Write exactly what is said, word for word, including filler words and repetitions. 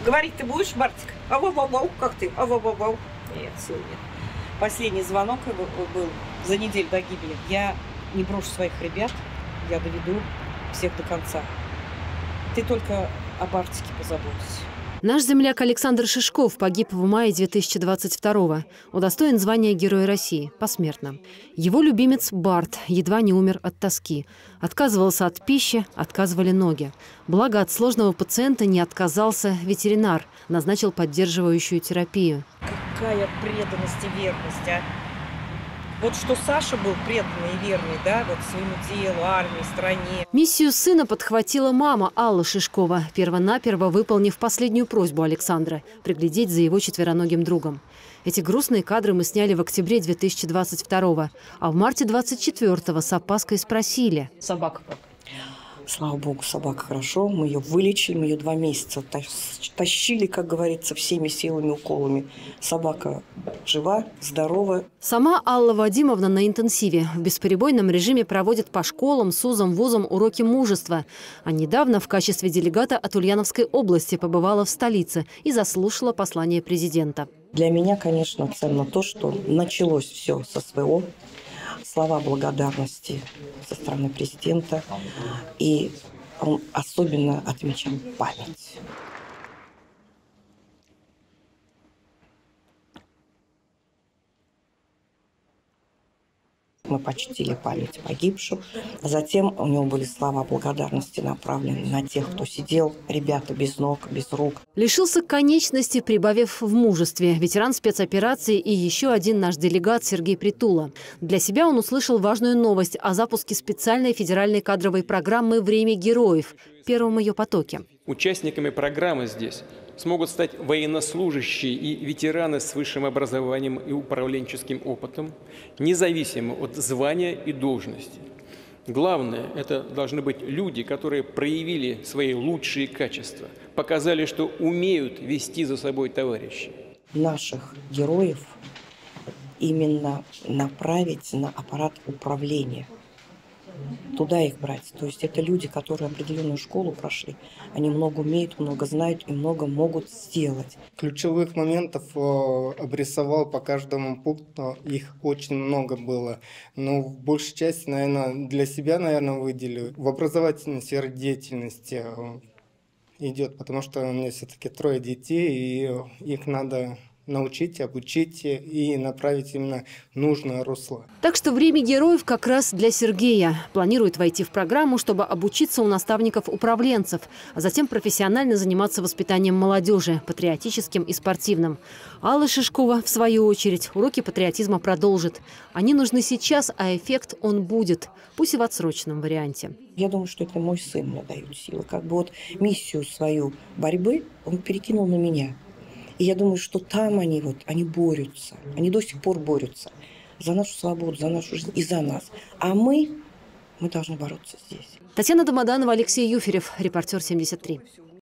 Говорить ты будешь, Бартик? Ау-ау-ау, как ты? Ау-ау-ау. Нет, сил нет. Последний звонок его был за неделю до гибели. Я не брошу своих ребят, я доведу всех до конца. Ты только о Бартике позаботься. Наш земляк Александр Шишков погиб в мае две тысячи двадцать второго. Удостоен звания Героя России посмертно. Его любимец Барт едва не умер от тоски. Отказывался от пищи, отказывали ноги. Благо от сложного пациента не отказался ветеринар, назначил поддерживающую терапию. Какая преданность и верность, а! Вот что Саша был преданный и верный, да, вот своему делу, армии, стране. Миссию сына подхватила мама Алла Шишкова, первонаперво выполнив последнюю просьбу Александра – приглядеть за его четвероногим другом. Эти грустные кадры мы сняли в октябре две тысячи двадцать второго, а в марте двадцать четвёртого с опаской спросили. Собака как? Слава богу, собака хорошо. Мы ее вылечили, мы ее два месяца тащили, как говорится, всеми силами, уколами. Собака жива, здорова. Сама Алла Вадимовна на интенсиве. В бесперебойном режиме проводит по школам, СУЗам, вузам уроки мужества. А недавно в качестве делегата от Ульяновской области побывала в столице и заслушала послание президента. Для меня, конечно, ценно то, что началось все со своего. Слова благодарности со стороны президента. И он особенно отмечал память. Мы почтили память погибших. Затем у него были слова благодарности направлены на тех, кто сидел, ребята без ног, без рук. Лишился конечности, прибавив в мужестве. Ветеран спецоперации и еще один наш делегат Сергей Притула. Для себя он услышал важную новость о запуске специальной федеральной кадровой программы «Время героев» в первом ее потоке. Участниками программы здесь смогут стать военнослужащие и ветераны с высшим образованием и управленческим опытом, независимо от звания и должности. Главное, это должны быть люди, которые проявили свои лучшие качества, показали, что умеют вести за собой товарищей. Наших героев именно направить на аппарат управления. Туда их брать. То есть это люди, которые определенную школу прошли. Они много умеют, много знают и много могут сделать. Ключевых моментов обрисовал по каждому пункту. Их очень много было. Но в большей части, наверное, для себя, наверное, выделю. В образовательной сфере деятельности идет, потому что у меня все-таки трое детей, и их надо научить, обучить и направить именно в нужное русло. Так что время героев как раз для Сергея. Планирует войти в программу, чтобы обучиться у наставников-управленцев, а затем профессионально заниматься воспитанием молодежи, патриотическим и спортивным. Алла Шишкова, в свою очередь, уроки патриотизма продолжит. Они нужны сейчас, а эффект он будет, пусть и в отсроченном варианте. Я думаю, что это мой сын мне дает силы. Как бы вот миссию свою борьбы он перекинул на меня. И я думаю, что там они вот, они борются, они до сих пор борются за нашу свободу, за нашу жизнь и за нас. А мы, мы должны бороться здесь. Татьяна Домоданова, Алексей Юферев, репортер семьдесят три.